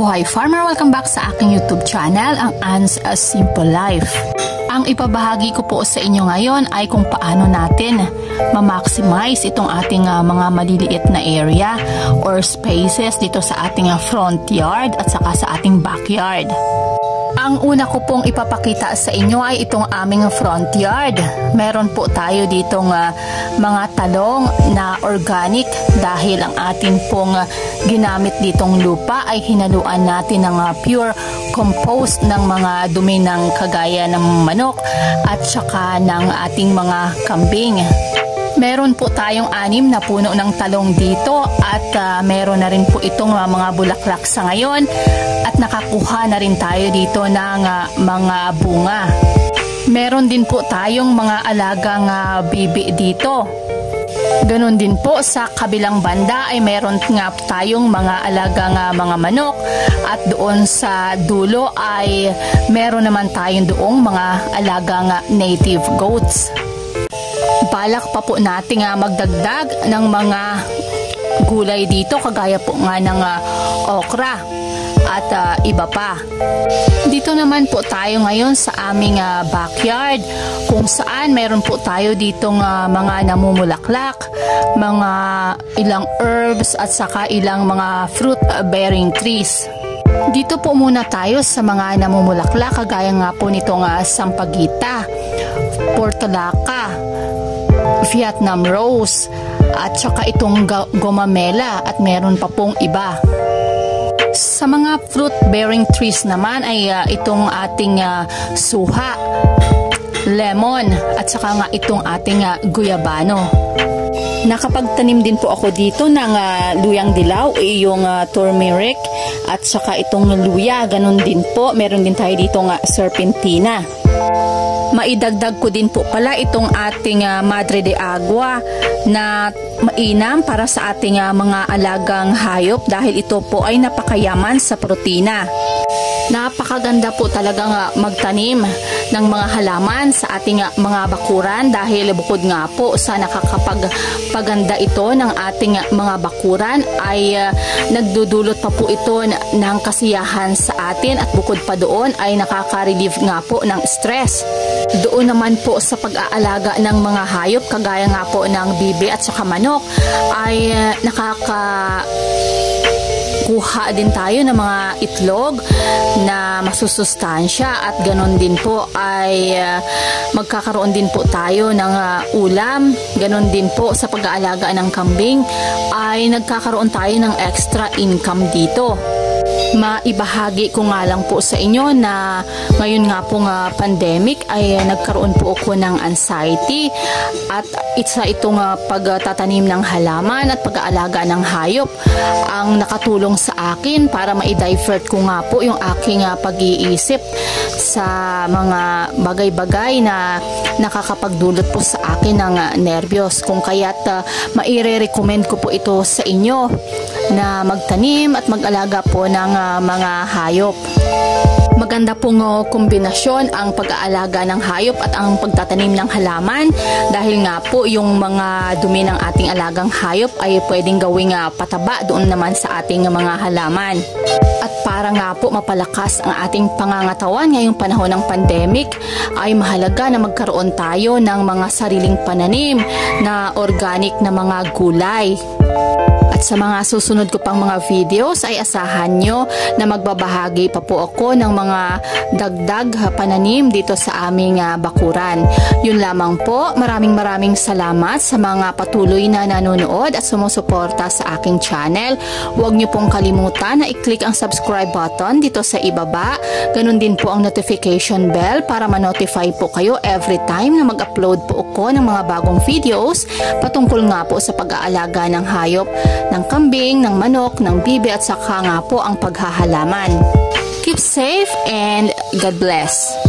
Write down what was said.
Kabuhay Farmer! Welcome back sa aking YouTube channel, ang Ann's Simple Life. Ang ipabahagi ko po sa inyo ngayon ay kung paano natin ma-maximize itong ating mga maliliit na area or spaces dito sa ating front yard at saka sa ating backyard. Ang una ko pong ipapakita sa inyo ay itong aming front yard. Meron po tayo ditong mga talong na organic dahil ang atin pong ginamit ditong lupa ay hinaluan natin ng pure compost ng mga dumi ng kagaya ng manok at saka ng ating mga kambing. Meron po tayong 6 na puno ng talong dito at meron na rin po itong mga bulaklak sa ngayon at nakakuha na rin tayo dito ng mga bunga. Meron din po tayong mga alagang bibi dito. Ganon din po sa kabilang banda ay meron nga tayong mga alagang mga manok at doon sa dulo ay meron naman tayong doong mga alagang native goats. Balak pa po natin magdagdag ng mga gulay dito kagaya po nga ng okra at iba pa. Dito naman po tayo ngayon sa aming backyard kung saan meron po tayo ditong mga namumulaklak, mga ilang herbs at saka ilang mga fruit bearing trees. Dito po muna tayo sa mga namumulaklak kagaya nga po nitong sampagita, portulaca, Vietnam rose at saka itong gomamela at meron pa pong iba. Sa mga fruit bearing trees naman ay itong ating suha, lemon at saka nga itong ating guyabano. Nakapagtanim din po ako dito ng luyang dilaw, yung turmeric at saka itong luya, ganun din po. Meron din tayo dito nga serpentina. Maidagdag ko din po pala itong ating madre de agua na mainam para sa ating mga alagang hayop dahil ito po ay napakayaman sa protina. Napakaganda po talagang magtanim ng mga halaman sa ating mga bakuran dahil bukod nga po sa nakakapagpaganda ito ng ating mga bakuran ay nagdudulot pa po ito ng kasiyahan sa atin at bukod pa doon ay nakaka-relieve nga po ng stress. Doon naman po sa pag-aalaga ng mga hayop kagaya nga po ng bibi at saka manok ay kuha din tayo ng mga itlog na masusustansya at ganon din po ay magkakaroon din po tayo ng ulam. Ganon din po sa pag-aalaga ng kambing ay nagkakaroon tayo ng extra income dito. Maibahagi ko nga lang po sa inyo na ngayon nga po pandemic ay nagkaroon po ako ng anxiety at isa itong pagtatanim ng halaman at pag-aalaga ng hayop ang nakatulong sa akin para ma-divert ko nga po yung aking pag-iisip sa mga bagay-bagay na nakakapagdulot po sa akin ng nervyos. Kung kaya't maire-recommend ko po ito sa inyo na magtanim at mag-alaga po ng mga hayop. Maganda pong kombinasyon ang pag-aalaga ng hayop at ang pagtatanim ng halaman dahil nga po yung mga dumi ng ating alagang hayop ay pwedeng gawing pataba doon naman sa ating mga halaman. At para nga po mapalakas ang ating pangangatawan ngayong panahon ng pandemic ay mahalaga na magkaroon tayo ng mga sariling pananim na organic na mga gulay. At sa mga susunod ko pang mga videos ay asahan nyo na magbabahagi pa po ako ng mga dagdag pananim dito sa aming bakuran. Yun lamang po, maraming salamat sa mga patuloy na nanonood at sumusuporta sa aking channel. Huwag nyo pong kalimutan na i-click ang subscribe button dito sa ibaba. Ganun din po ang notification bell para ma-notify po kayo every time na mag-upload po ako ng mga bagong videos patungkol nga po sa pag-aalaga ng hayop, ng kambing, ng manok, ng bibi at saka nga po ang paghahalaman. Keep safe and God bless.